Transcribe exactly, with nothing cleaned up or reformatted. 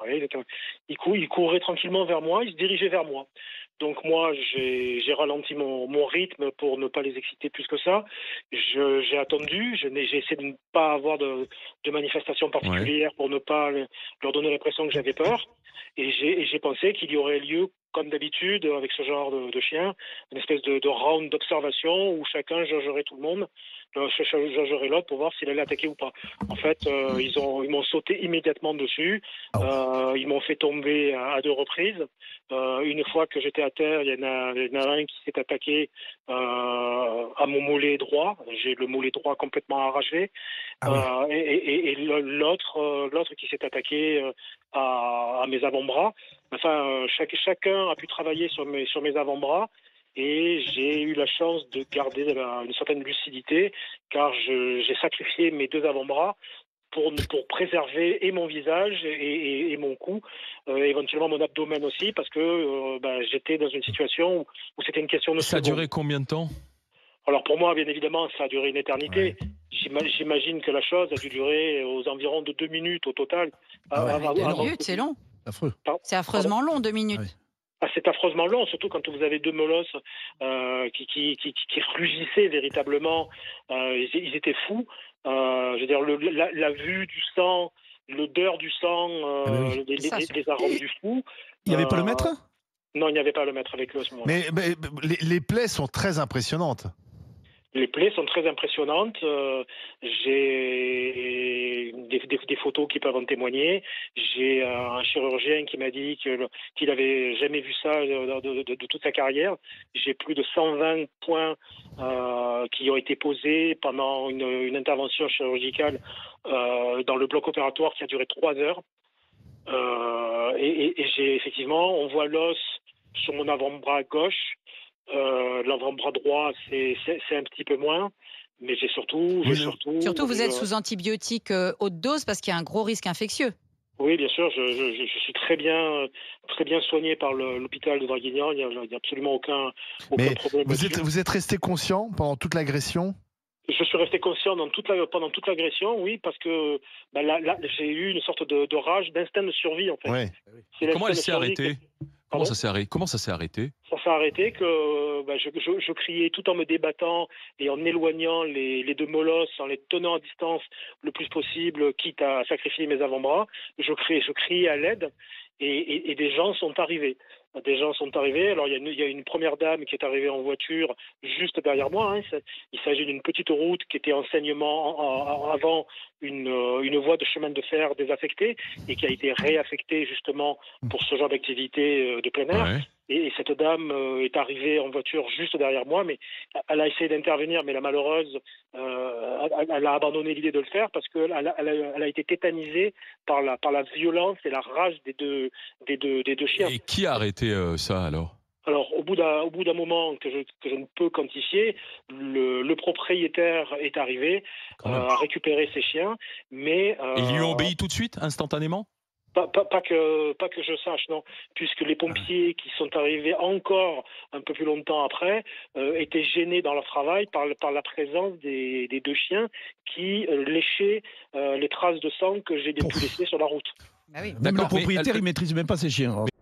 ouais, exactement. Il, cou il courait tranquillement vers moi, il se dirigeait vers moi. Donc moi, j'ai ralenti mon, mon rythme pour ne pas les exciter plus que ça. J'ai attendu, j'ai essayé de ne pas avoir de, de manifestation Ouais. particulière pour ne pas leur donner l'impression que j'avais peur. Et j'ai pensé qu'il y aurait lieu, comme d'habitude, avec ce genre de, de chien, une espèce de, de round d'observation où chacun jaugerait tout le monde, jaugerait l'autre pour voir s'il allait attaquer ou pas. En fait, euh, ils ont, ils m'ont sauté immédiatement dessus. Euh, ils m'ont fait tomber à, à deux reprises. Euh, une fois que j'étais à terre, il y en a, il y en a un qui s'est attaqué euh, à mon mollet droit. J'ai le mollet droit complètement arraché. Ah oui. Euh, et et, et l'autre, euh, l'autre qui s'est attaqué euh, à, à mes avant-bras. Enfin, euh, chaque, chacun a pu travailler sur mes, sur mes avant-bras. Et j'ai eu la chance de garder de la, une certaine lucidité, car j'ai sacrifié mes deux avant-bras pour, pour préserver et mon visage et, et, et mon cou, euh, éventuellement mon abdomen aussi, parce que euh, bah, j'étais dans une situation où, où c'était une question de Ça a seconde. duré combien de temps? Alors pour moi, bien évidemment, ça a duré une éternité. Ouais. J'imagine que la chose a dû durer aux environs de deux minutes au total. Ah ouais. Avant, Deux avant minutes, c'est long. Affreux. C'est affreusement long, deux minutes. Ah oui. Ah, c'est affreusement long, surtout quand vous avez deux molosses euh, qui, qui, qui, qui rugissaient véritablement. Euh, ils, ils étaient fous. Euh, je veux dire, le, la, la vue du sang, l'odeur du sang, euh, Ah ben oui. les, Ça, les, c'est- les a rendus fous. Il n'y avait pas le Euh, maître? Non, il n'y avait pas le maître avec eux à ce moment-là. Mais, mais les, les plaies sont très impressionnantes. Les plaies sont très impressionnantes. Euh, j'ai des, des, des photos qui peuvent en témoigner. J'ai euh, un chirurgien qui m'a dit que, qu'il avait jamais vu ça de, de, de, de toute sa carrière. J'ai plus de cent vingt points euh, qui ont été posés pendant une, une intervention chirurgicale euh, dans le bloc opératoire qui a duré trois heures. Euh, et et, et j'ai effectivement, on voit l'os sur mon avant-bras gauche. Euh, l'avant-bras droit, c'est un petit peu moins, mais j'ai surtout, j'ai Vous- surtout. Surtout, vous êtes euh, sous antibiotiques euh, haute dose parce qu'il y a un gros risque infectieux. Oui, bien sûr, je, je, je suis très bien, très bien soigné par l'hôpital de Draguignan. Il n'y a, il y a absolument aucun, aucun Mais problème. vous êtes, là-dessus. vous êtes resté conscient pendant toute l'agression? Je suis resté conscient dans toute la, pendant toute l'agression, oui, parce que bah, là, là, j'ai eu une sorte de, de rage, d'instinct de survie, en fait. Ouais. C'est Comment l'instinct elle de s'est survie arrêtée? que- Comment Pardon ça s'est arrêté? Comment ça s'est arrêté? Ça s'est arrêté que bah, je, je, je criais tout en me débattant et en éloignant les, les deux molosses, en les tenant à distance le plus possible, quitte à sacrifier mes avant-bras. Je criais, je criais à l'aide et, et, et des gens sont arrivés. Des gens sont arrivés. Alors il y a une, il y a une première dame qui est arrivée en voiture juste derrière moi. Hein. Il s'agit d'une petite route qui était enseignement avant une, une voie de chemin de fer désaffectée et qui a été réaffectée justement pour ce genre d'activité de plein air. Ouais. Et, et cette dame euh, est arrivée en voiture juste derrière moi, mais elle a essayé d'intervenir, mais la malheureuse, euh, elle, elle a abandonné l'idée de le faire parce qu'elle a, elle a, elle a été tétanisée par la, par la violence et la rage des deux, des deux, des deux chiens. Et qui a arrêté euh, ça alors? Alors, au bout d'un, au bout d'un moment que je, que je ne peux quantifier, le, le propriétaire est arrivé Quand euh, même. à récupérer ses chiens, mais euh, Et ils lui ont obéi tout de suite, instantanément? Pas, pas, pas, que, pas que je sache, non, puisque les pompiers qui sont arrivés encore un peu plus longtemps après euh, étaient gênés dans leur travail par, par la présence des, des deux chiens qui euh, léchaient euh, les traces de sang que j'ai pu laisser sur la route. Bah oui. Même le D'accord, mais propriétaire, elle- il maîtrise même pas ses chiens.